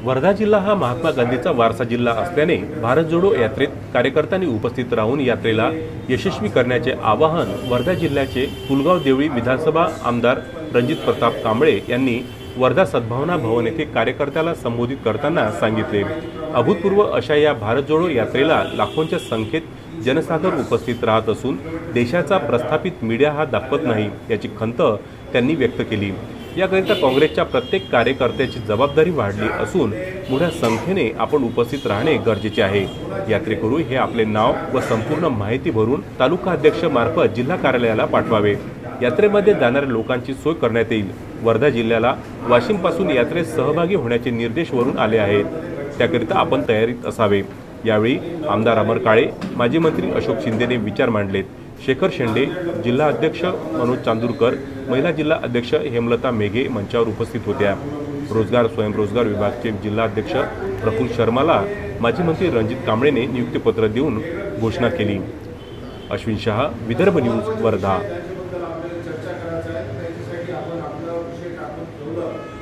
वर्धा जिल्हा हा महात्मा गांधीचा वारसा जिल्हा असल्याने भारत जोडो यात्रेत कार्यकर्त्यांनी उपस्थित राहून यात्रेला यशस्वी करण्याचे आवाहन वर्धा जिल्ह्याचे पुलगाव देवळी विधानसभा आमदार रणजित प्रताप कांबळे यांनी वर्धा सद्भावना भवन येथे कार्यकर्त्याला संबोधित करताना सांगितले। अभूतपूर्व अशा या भारत जोडो यात्रेला लाखोंच्या संख्येत जनसागर उपस्थित राहत असून देशाचा प्रस्थापित मीडिया हा दाखवत नाही याची खंत त्यांनी व्यक्त केली। याकरिता काँग्रेसच्या प्रत्येक कार्यकर्त्याची जबाबदारी वाढली असून मोठ्या संख्येने आपण उपस्थित राहणे गरजेचे आहे। यात्रेकरू हे आपले नाव व संपूर्ण माहिती भरून तालुका अध्यक्ष मार्फत जिल्हा कार्यालयाला पाठवावे। यात्रेमध्ये जाणाऱ्या लोकांची सोय करण्यात येईल। वर्धा जिल्ह्याला वाशिम पासून यात्रेत सहभागी होण्याचे निर्देश वरून आले आहेत, त्याकरिता आपण तयारीत असावे। यावेळी आमदार अमर काळे, माजी मंत्री अशोक शिंदेने विचार मांडलेत। शेखर शेंडे, जिल्हा अध्यक्ष मनोज चांदूरकर, महिला जिल्हा अध्यक्ष हेमलता मेघे मंचावर उपस्थित होत्या। रोजगार स्वयंरोजगार विभागाचे जिल्हा अध्यक्ष प्रफुल्ल शर्माला माजी मंत्री रणजित कांबळेने नियुक्तीपत्र देऊन घोषणा केली। अश्विन शहा, विदर्भ न्यूज, वर्धा।